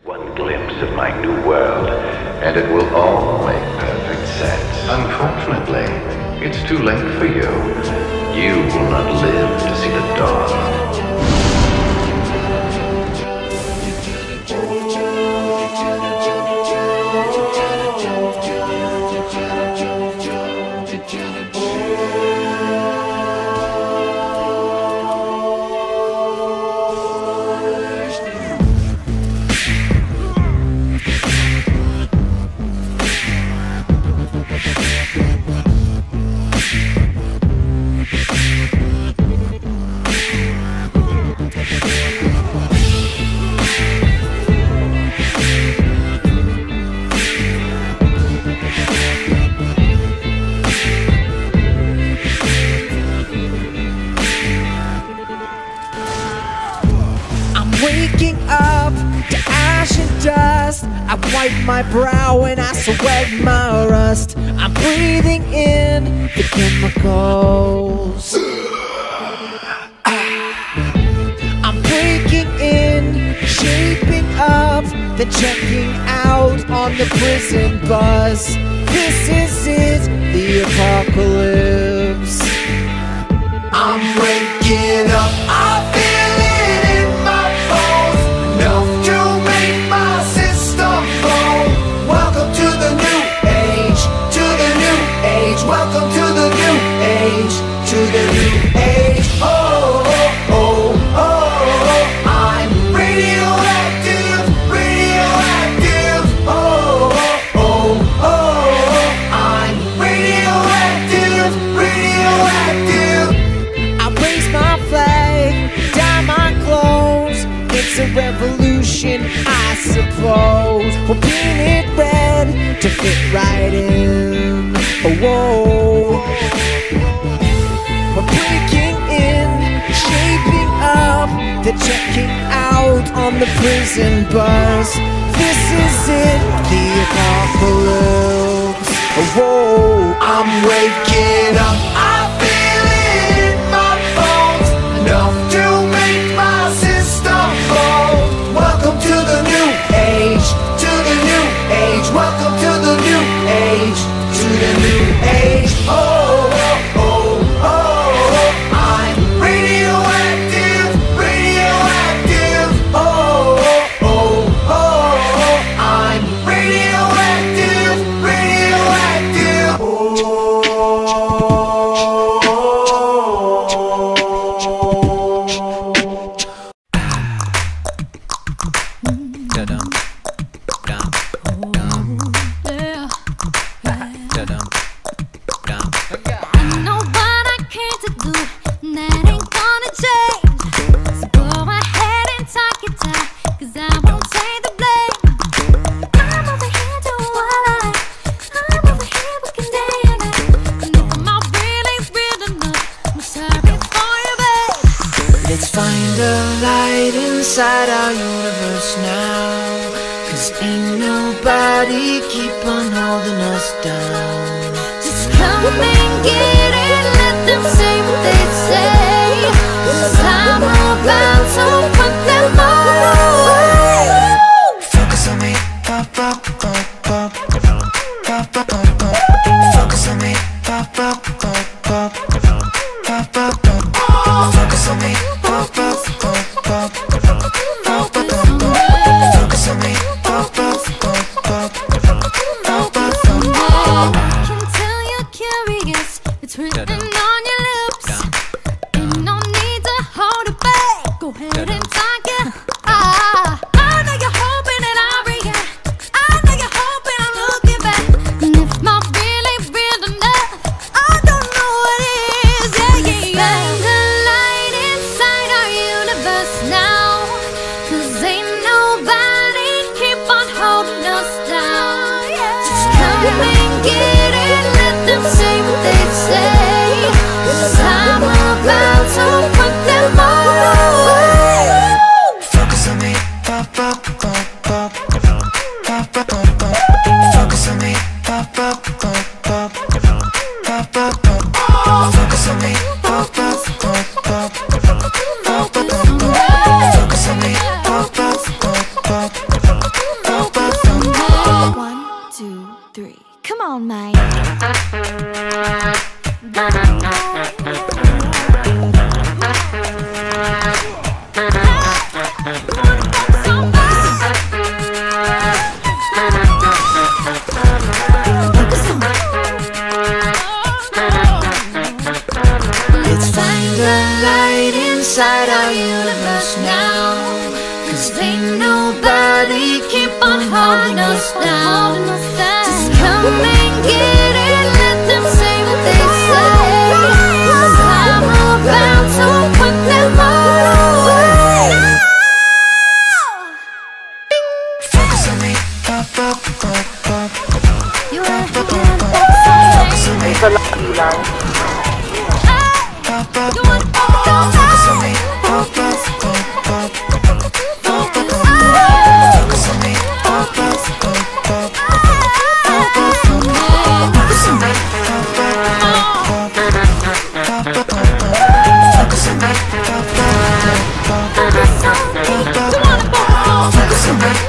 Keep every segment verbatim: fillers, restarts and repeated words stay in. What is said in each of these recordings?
One glimpse of my new world, and it will all make perfect sense. Unfortunately, it's too late for you. You will not live to see the dawn. Waking up to ash and dust, I wipe my brow and I sweat my rust. I'm breathing in the chemicals. I'm breaking in, shaping up, then checking out on the prison bus. This is it, the apocalypse. I'm waking up, I feel it in my bones, enough to make my system blow. Welcome to the new age, to the new age. Welcome to the new age, to the new age. Oh, oh, oh, oh, I'm radioactive, radioactive. Oh, oh, oh, I'm radioactive, radioactive. I raise my flag, dye my clothes. It's a revolution, I suppose. We'll paint it red to fit right in. Oh, whoa. We're breaking in, shaping up, then checking out on the prison bus. This is it, the apocalypse. Oh, whoa. I'm waking up, I feel it in my bones, enough to make my system blow. Welcome to the new age, to the new age. Welcome to the new age, to the new age. Oh, oh, oh, oh, I'm radioactive, radioactive. Oh, oh, oh, I'm radioactive, radioactive. Da-dum, dum, dum, da-dum, dum. I know what I came to do, and that ain't gonna change. So go ahead and talk it down, 'cause I won't take the blame. I'm over here doing what I like. I'm over here working day and night. And if I'm not really real enough, I'm sorry for you, babe. Let's find a light inside our universe now, 'cause ain't nobody keep on holding us down. Just come and get it, let them say what they say. 'Cause I'm about to put them all away. Focus on me, pop, pop, pop, pop, pop, pop, pop, pop. Focus on me, pop, pop, pop, pop, pop, pop, pop. Focus on me, pop, pop, pop, pop, pop, pop, pop, pop. Focus on me, pop, pop, pop, pop, pop, pop, pop. I can tell you're curious, it's written on your lips. Ain't no need to hold it back, go ahead and talk it. Ah, I know you're hoping that I react, I know you're hoping I'm looking back. And if not really real enough, I don't know what is. Yeah, yeah, yeah. Find the light inside our universe now, 'cause ain't nobody keep on holding us down. Just come and get it, let them say what they say. 'Cause I'm about to put them all away. Focus on me, pop, pop, pop, pop, pop, pop, pop, pop. Focus on me, pop, pop, pop, pop, pop, pop, pop. Focus on me, pop, pop, pop, pop, pop, pop, pop, pop. Focus on me, pop, pop, pop, pop, One, two, three. Come on, mate. Let's find the light inside our universe now, 'cause ain't nobody keep on holding us down. Just come and get it, let them say what they say. 'Cause I'm about to put them all away. Focus on me, pop, pop, pop, pop. You wanna get that Focus on me, pop, pop, pop. Focus on me, pop, pop, pop, pop. Focus on me, pop, pop, pop, pop. Focus on me, pop, pop, pop, pop. Focus on me, pop, pop, pop, pop. Focus on me.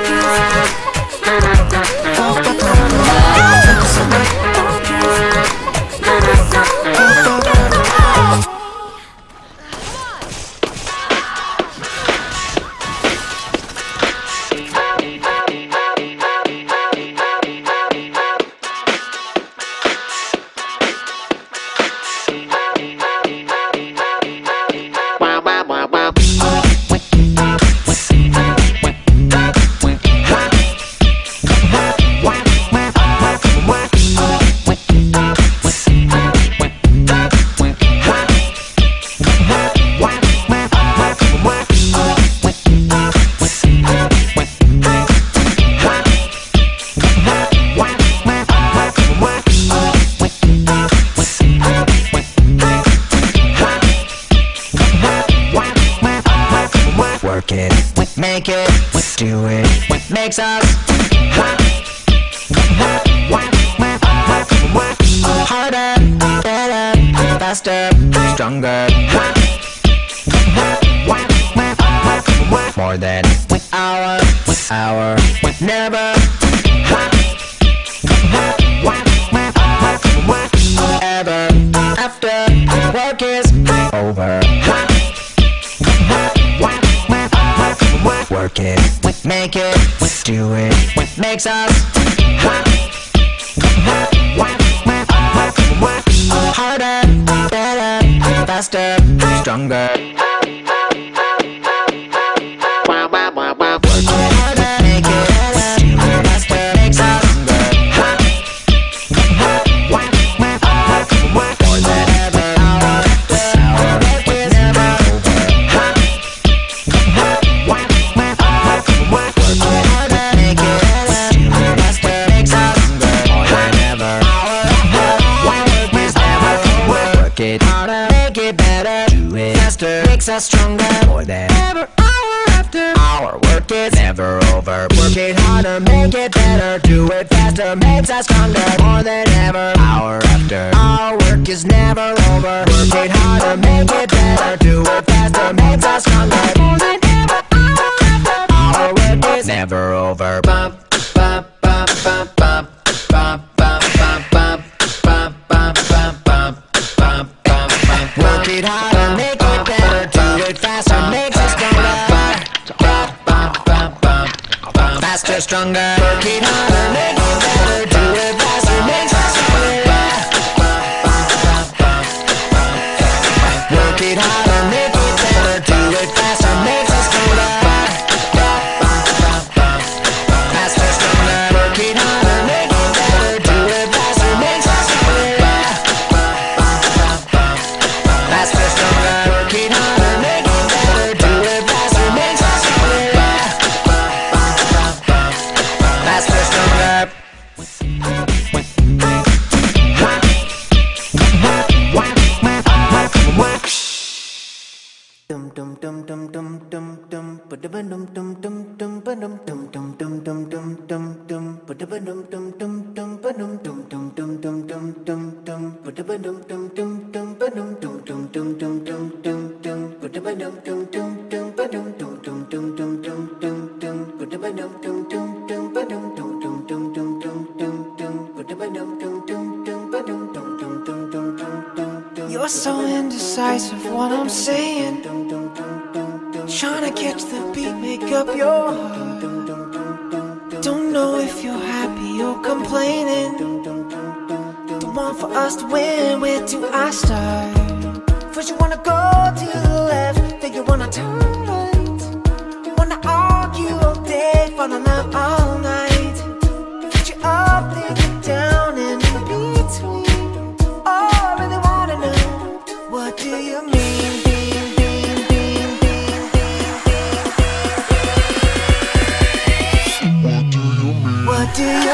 Make it, do it, makes us harder, better, faster, stronger, more than hour, hour, never, ever, after work is over. Work it, make it, do it, makes us harder, better, faster, stronger. Work it harder, make it better, do it faster, makes us stronger. More than ever, hour after hour, work is never over. It harder, make it better, do it faster, makes us stronger, more than ever, hour after hour, work is never over. Work it harder, make it better, do it faster, makes us stronger, more than ever, hour after hour, work is never over. Work it harder, make it better, do it faster, makes us stronger, more than ever, hour after hour, work is never over. Bump, bump, bump, bump, bump, bump, bump, bump, bump, bump, bump, bump, bump. Work it harder, make it better, do it faster, makes us stronger. Faster, stronger. Work it harder, make it better, do it faster, makes us stronger. Work it harder, make it better, do it faster, makes us stronger. Faster, stronger. Work it harder, make it better, do it faster, makes us stronger. Faster, stronger, work it harder, make it better, do it faster, makes us stronger. Faster, stronger. Dum dum dum dum dum dum dum ba dum dum dum dum dum ba dum dum dum dum dum dum dum dum ba dum dum dum dum dum ba dum dum dum dum dum dum dum dum ba dum dum dum dum dum ba dum dum dum dum dum dum dum dum ba dum dum dum dum dum ba dum dum dum dum dum dum dum dum ba dum dum dum You're so indecisive, what I'm saying. Trying to catch the beat, make up your heart. Don't know if you're happy or complaining. Don't want for us to win, where do I start? First you wanna go to the left, then you wanna turn right. Wanna argue all day, falling out all night. Put you up, then you down, and in between. Oh, I really wanna know, what do you mean? What do you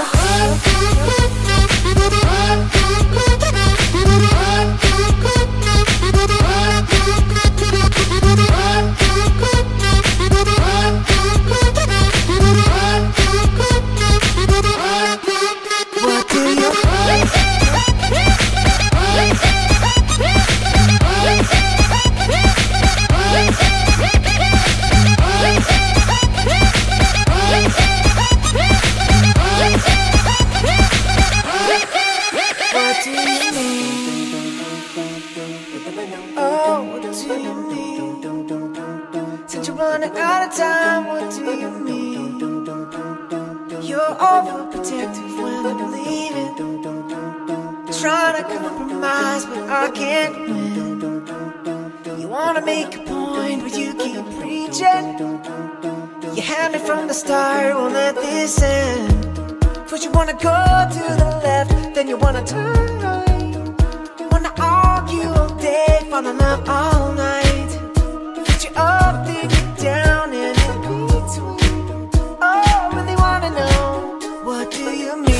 running out of time, what do you mean? You're overprotective when I'm leaving. Trying to compromise, but I can't win. You wanna make a point, but you keep preaching. You had me from the start, won't let this end. First you wanna go to the left, then you wanna turn right. Wanna argue all day, falling out all night. Put you up, then you down, and in between. Oh, I really wanna know, what do you mean?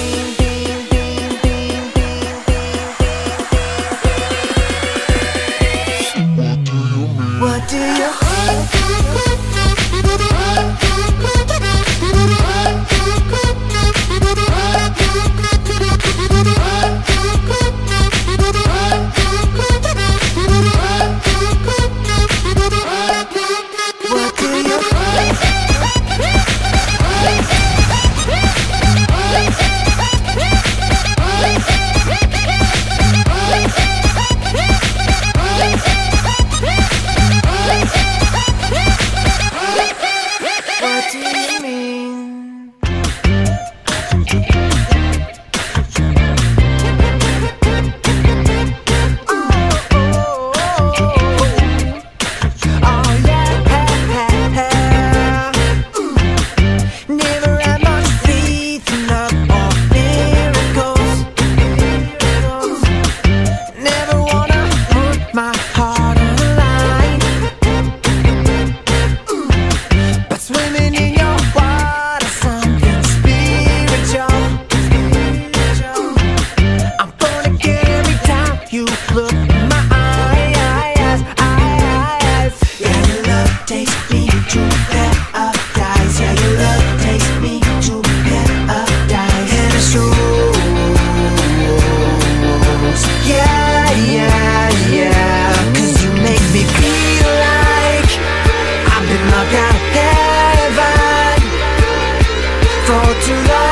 What do you too long?